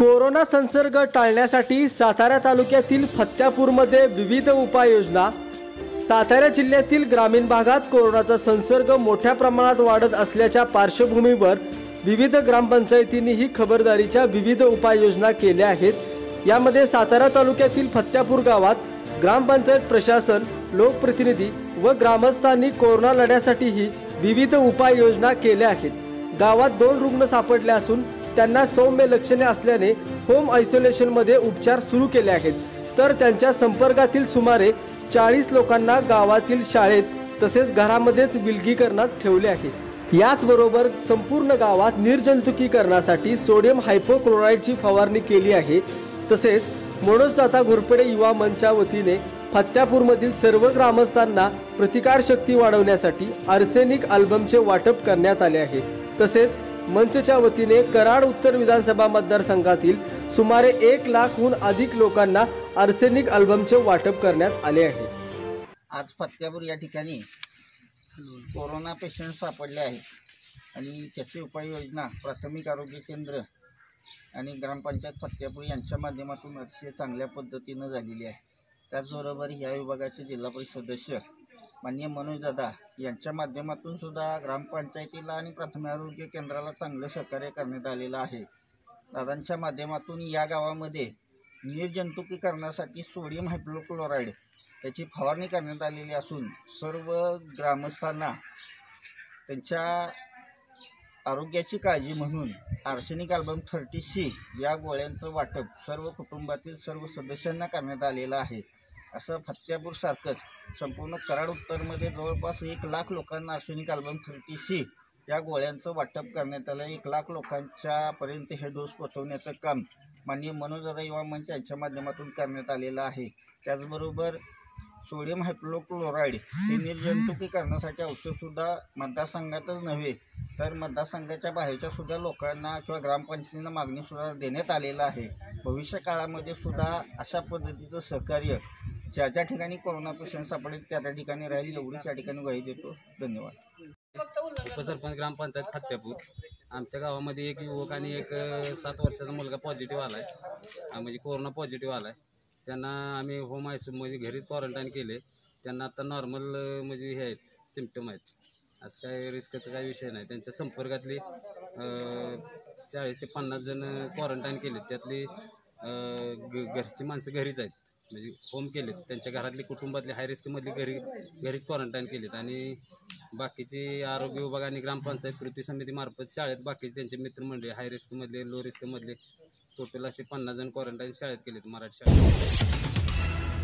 Corona संसर्ग टाळण्यासाठी सातारा तालुक्यातील फत्यापूरमध्ये विविध उपाययोजना। सातारा जिल्ह्यातील ग्रामीण भागात कोरोनाचा संसर्ग मोठ्या प्रमाणात वाढत असल्याच्या पार्श्वभूमीवर विविध ग्रामपंचायतींनी ही खबरदारीच्या विविध उपाययोजना केल्या आहेत। यामध्ये सातारा तालुक्यातील फत्यापूर गावात ग्रामपंचायत प्रशासन, लोकप्रतिनिधी व ग्रामस्थांनी कोरोना लढ्यासाठीही विविध उपाययोजना केल्या आहेत। गावात 2 रुग्ण सापडले असून त्यांना सौम्य लक्षणे असल्याने होम आयसोलेशन मध्ये उपचार सुरू केले आहेत। तर त्यांच्या संपर्कातील सुमारे 40 लोकांना गावातील शाळेत तसेच घरामध्येच विलगीकरणात ठेवले आहे। याचबरोबर संपूर्ण गावात निर्जंतुकीकरणासाठी सोडियम हायपोक्लोराइडची फवारणी केली आहे। तसेच मनोजदाता घोरपडे युवा मंचच्या वतीने फत्यापूरमधील सर्व ग्रामस्थांना प्रतिकारशक्ती वाढवण्यासाठी आर्सेनिक अल्बमचे वाटप करण्यात आले आहे। तसेच मंचच्या वतीने कराड उत्तर विधानसभा मतदारसंघातील सुमारे 1 लाखहून अधिक लोकांना आर्सेनिक अल्बमचे वाटप करण्यात आले आहे। आज फत्यापूर या ठिकाणी कोरोना पेशंट सापडले आहेत आणि त्याची उपाययोजना प्राथमिक आरोग्य केंद्र आणि ग्रामपंचायत फत्यापूर यांच्या माध्यमातून अतिशय चांगल्या पद्धतीने झालेली आहे। त्याचबरोबर या विभागाचे जिल्हा परिषद सदस्य माननीय मनोजदादा यांच्या माध्यमातून सुद्धा ग्रामपंचायतीला आणि प्राथमिक आरोग्य केंद्राला चांगलं सहकार्य करण्यात आलेलं आहे। दादांच्या माध्यमातून या गावामध्ये निर्जंतुकीकरणासाठी सोडियम हायपोक्लोराइड याची फवारणी करण्यात आलेली असून सर्व ग्रामस्थांना त्यांच्या आरोग्याची काळजी म्हणून आर्सेनिक अल्बम 30C या गोळ्यांचं वाटप सर्व कुटुंबातील सर्व सदस्यांना करण्यात आलेलं आहे। असं फत्यापूर सारखंच संपूर्ण कराड उत्तरमध्ये जवळपास 1 लाख लोकांना आर्सेनिक अल्बम 30C या गोळ्यांचं वाटप करण्यात आलं। 1 लाख लोकांच्या पर्यंत हे डोस पोहोचवण्याचं काम माननीय मनोजदादा युवा मंच यांच्या माध्यमातून करण्यात आलेलं आहे। त्याचबरोबर सोडियम हायपोक्लोराइड हे निर्जंतुकीकरणासाठी औषधसुद्धा मतदारसंघातच नव्हे तर मतदारसंघाच्या बाहेरच्या सुद्धा लोकांना किंवा ग्रामपंचायतींना मागणीसुद्धा देण्यात आलेलं आहे। भविष्य काळामध्ये सुद्धा अशा पद्धतीचं सहकार्य ज्या ज्या ठिकाणी कोरोना पेशंट सापडेल त्या ठिकाणी राहील एवढीच या ठिकाणी ग्वाही देतो। धन्यवाद। उपसरपंच ग्रामपंचायत फत्यापूर आमच्या गावामध्ये एक युवक आणि एक 7 वर्षाचा मुलगा पॉझिटिव्ह आला आहे, म्हणजे कोरोना पॉझिटिव्ह आला आहे। त्यांना आम्ही होम आयसोलेशनमध्ये घरीच क्वारंटाईन केले। त्यांना आता नॉर्मल म्हणजे हे आहेत, सिम्पटम आहेत, असं काय रिस्कचा काही विषय नाही। त्यांच्या संपर्कातली 40 ते 50 जण क्वारंटाईन केले, त्यातली घरची माणसं घरीच आहेत, म्हणजे होम केलेत। त्यांच्या घरातली कुटुंबातली हाय रिस्कमधली घरीच क्वारंटाईन केलेत आणि बाकीची आरोग्य विभाग आणि ग्रामपंचायत कृती समितीमार्फत शाळेत बाकीचे त्यांचे मित्रमंडळी हाय रिस्कमधले लो रिस्कमधले टोटल असे 50 जण क्वारंटाईन शाळेत केलेत, मराठी शाळेत।